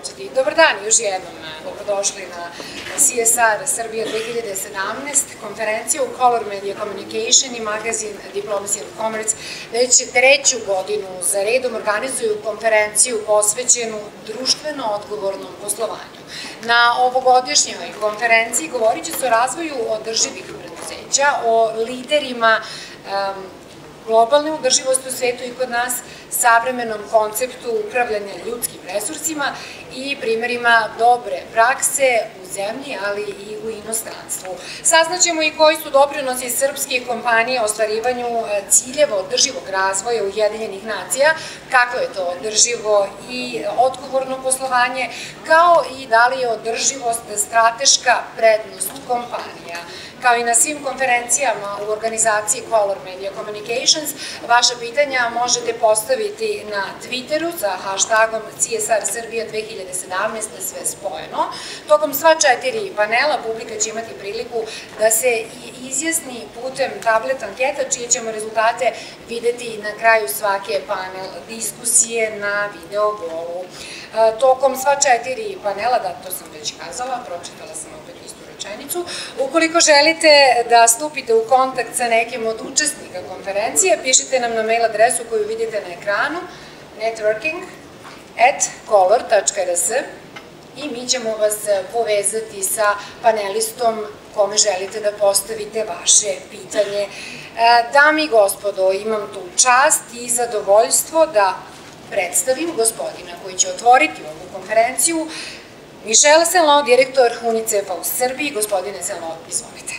početi. Dobar dan još jednom, dobrodošli na CSR Srbija 2017, konferenciju Color Media Communication i magazin Diplomacy and Commerce već treću godinu za redom organizuju konferenciju posvećenu društveno odgovornom poslovanju. Na ovogodišnjoj konferenciji govorit će se o razvoju održivih preduzeća, o liderima globalne održivosti u svetu i kod nas, savremenom konceptu upravljanja ljudskim resursima i primerima dobre prakse u zemlji, ali i u inostranstvu. Saznaćemo i koji su doprinosi srpskih kompanija o ostvarivanju ciljeva održivog razvoja Ujedinjenih nacija, kako je to održivo i odgovorno poslovanje, kao i da li je održivost strateška prednost kompanija. Kao i na svim konferencijama u organizaciji Color Media Communications, vaša pitanja možete postaviti na Twitteru sa hashtagom CSR Srbija 2017, sve spojeno. Tokom sva 4 panela publika će imati priliku da se izjasni putem tablet anketa, čije ćemo rezultate videti na kraju svake panel diskusije na video golu. Tokom sva 4 panela, da, to sam već kazala, pročitala sam opet istu rečenicu. Ukoliko želite da stupite u kontakt sa nekim od učesnika konferencije, pišite nam na mail adresu koju vidite na ekranu networking@color.rs i mi ćemo vas povezati sa panelistom kome želite da postavite vaše pitanje. Dame i gospodo, imam tu čast i zadovoljstvo da predstavim gospodina koji će otvoriti ovu konferenciju, Michel Selon, direktor UNICEF-a u Srbiji. Gospodine Selon, izvolite.